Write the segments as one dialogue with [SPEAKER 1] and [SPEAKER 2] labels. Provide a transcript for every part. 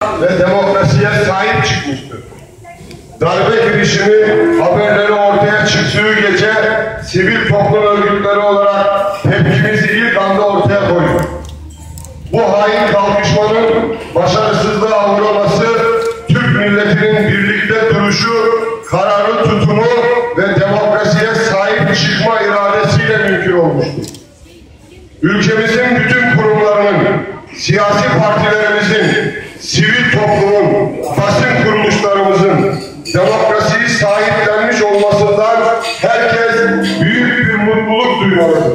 [SPEAKER 1] ve demokrasiye sahip çıkmıştır. Darbe girişimi haberleri ortaya çıktığı gece sivil toplum örgütleri olarak tepkimizi ilk anda ortaya koyduk. Bu hain kalkışmanın başarısızlığa uğraması, Türk milletinin birlikte duruşu, kararlı tutumu ve demokrasiye sahip çıkma iradesiyle mümkün olmuştur. Ülkemizin bütün kurumlarının, siyasi partilerimizin, sivil toplumun, basın kuruluşlarımızın demokrasiyi sahiplenmiş olmasından herkes büyük bir mutluluk duymalıdır.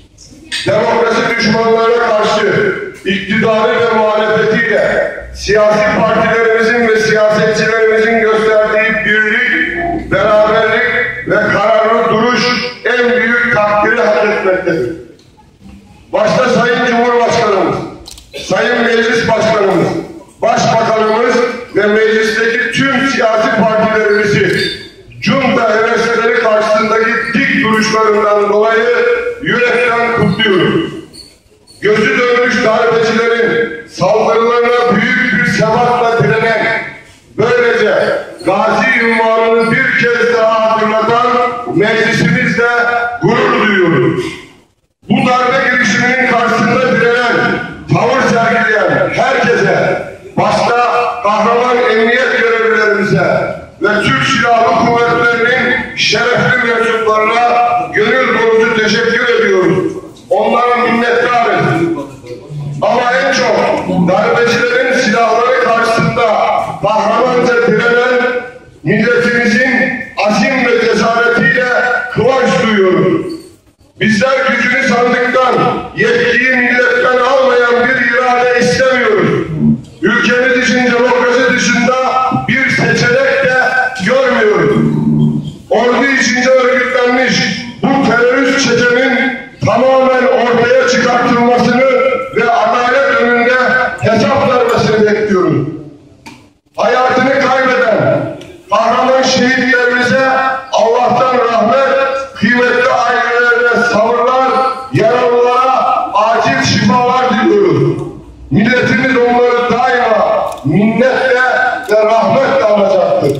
[SPEAKER 1] Demokrasi düşmanlarına karşı iktidarı ve muhalefetiyle siyasi partilerimizin ve siyasetçilerimizin gösterdiği birlik, beraberlik ve kararlı duruş en büyük takdiri hak etmektedir. Başta Sayın Cumhurbaşkanımız, Sayın Meclis Başkanımız, Başbakanımız ve meclisteki tüm siyasi partilerimizi junta hevesleri karşısındaki dik duruşlarından dolayı yürekten kutluyoruz. Gözü dönmüş darbecilerin saldırılarına büyük bir sebatla direnen, böylece gazi ünvanını bir kez daha hatırlatan meclisimizle gurur duyuyoruz. Bu darbe girişiminin karşısında direnen, tavır sergileyen herkese, başta kahraman emniyet görevlilerimize ve Türk Silahlı Kuvvetleri'nin şerefli mensuplarına gönül dolusu teşekkür ediyoruz. Onlara minnettarız. Ama en çok darbecilerin silahları karşısında kahramanca direnen milletimizin azim ve cesaretiyle kıvanç duyuyoruz. Bizler gücünü sandıktan, yetkiyi milletten almayan bir irade istemiyoruz. Ülkemiz için demokrasi dışında bir seçenek de görmüyoruz. Ordu içinde örgütlenmiş bu terörist çetenin tamamen ortaya çıkartılmasını ve adalet önünde hesap vermesini bekliyoruz. Hayatını kaybeden kahraman şehitlerimize Allah'tan rahmet, kıymetli ailelerine sabırlar, yaralılara acil şifalar diliyoruz. Milletimiz onları daima minnetle ve rahmetle alacaktır.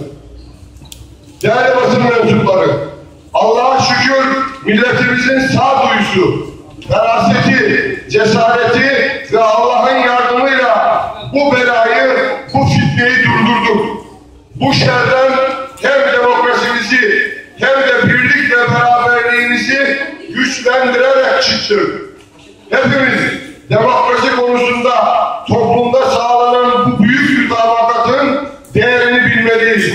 [SPEAKER 1] Değerli basın mensupları, Allah'a şükür milletimizin sağduyusu, feraseti, cesareti ve Allah'ın yardımıyla bu belayı, bu fitneyi durdurduk. Bu şerden hem demokrasimizi hem de birlik ve beraberliğimizi güçlendirerek çıktık. Hepimiz demokrasi konusunda toplumda sağlanan bu büyük mutabakatın değerini bilmeliyiz.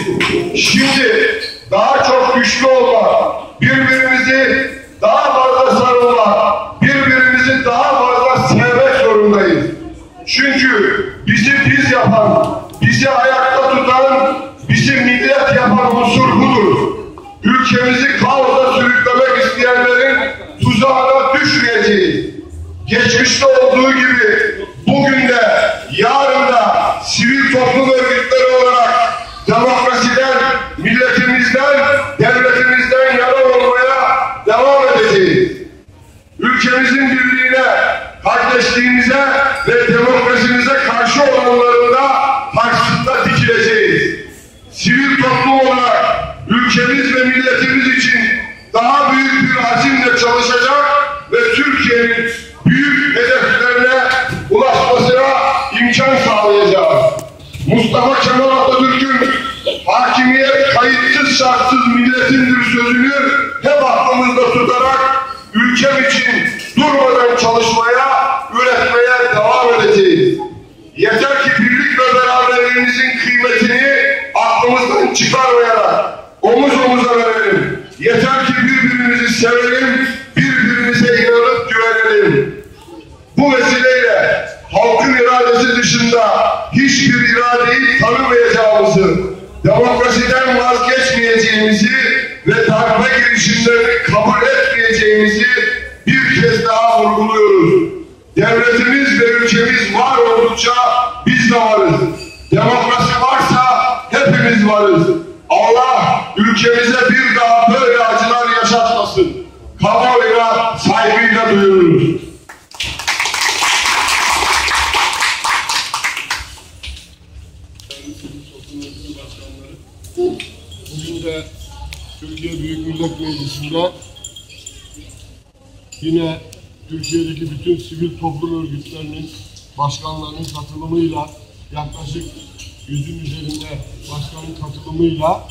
[SPEAKER 1] Şimdi daha çok güçlü olmak, birbirimizi daha fazla sarılmak, birbirimizi daha fazla sevmek zorundayız. Çünkü bizi biz yapan, bizi ayakta tutan, bizi millet yapan unsur budur. Ülkemizi kaosa sürüklemek isteyenlerin tuzağına düşmeyeceğiz. Geçmişte olduğu gibi bugün de, yarın da sivil toplum örgütleri olarak demokrasiden, milletimizden, devletimizden yana olmaya devam edeceğiz. Ülkemizin birliğine, kardeşliğimize ve demokrasimize karşı olanların da karşısında dikileceğiz. Sivil toplum olarak ülkemiz ve milletimiz için daha büyük bir azimle çalışacak ve Türkiye'nin büyük hedeflerine ulaşmasına imkan sağlayacağız. Mustafa Kemal Atatürk'ün hakimiyet kayıtsız şartsız milletindir sözünü hep aklımızda tutarak ülkem için durmadan çalışmaya, üretmeye devam edeceğiz. Yeter ki birlik ve beraberliğimizin kıymetini aklımızdan çıkarmayarak omuz omuza verelim. Yeter ki birbirimizi sevelim, birbirimize inanıp güvenelim. Bu vesileyle halkın iradesi dışında hiçbir iradeyi tanımayacağımızı, demokrasiden vazgeçmeyeceğimizi ve darbe girişimlerini kabul etmeyeceğimizi bir kez daha vurguluyoruz. Devletimiz ve ülkemiz var oldukça biz de varız. Demokrasi varsa hepimiz varız. Allah ülkemize bir daha böyle acılar yaşatmasın. Kamuoyuna saygıyla duyururuz.
[SPEAKER 2] değerli sivil toplum örgütü başkanları, bugün de Türkiye Büyük Millet Meclisi'nde yine Türkiye'deki bütün sivil toplum örgütlerinin başkanlarının katılımıyla, yaklaşık 100'ün üzerinde başkanın katılımıyla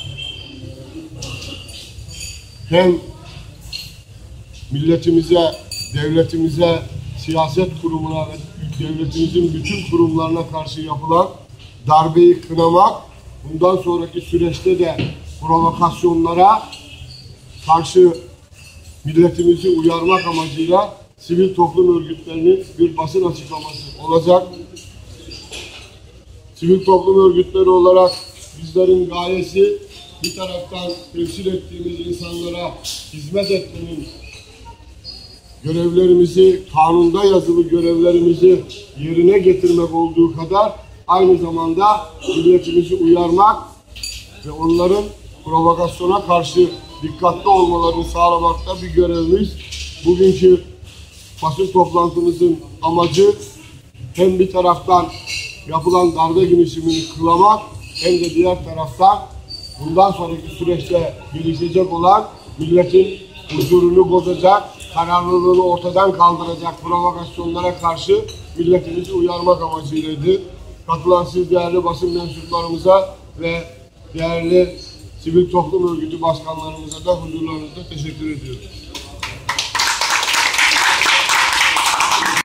[SPEAKER 2] hem milletimize, devletimize, siyaset kurumuna ve devletimizin bütün kurumlarına karşı yapılan darbeyi kınamak, bundan sonraki süreçte de provokasyonlara karşı milletimizi uyarmak amacıyla sivil toplum örgütlerinin bir basın açıklaması olacak. Sivil toplum örgütleri olarak bizlerin gayesi bir taraftan temsil ettiğimiz insanlara hizmet etmenin, görevlerimizi, kanunda yazılı görevlerimizi yerine getirmek olduğu kadar aynı zamanda milletimizi uyarmak ve onların provokasyona karşı dikkatli olmalarını sağlamakta bir görevimiz. Bugünkü basın toplantımızın amacı hem bir taraftan yapılan darbe girişimini kınamak hem de diğer taraftan bundan sonraki süreçte gelişecek olan milletin huzurunu bozacak, kararlılığını ortadan kaldıracak provokasyonlara karşı milletimizi uyarmak amacıylaydı. Katılan siz değerli basın mensuplarımıza ve değerli sivil toplum örgütü başkanlarımıza da huzurlarınızda teşekkür ediyoruz.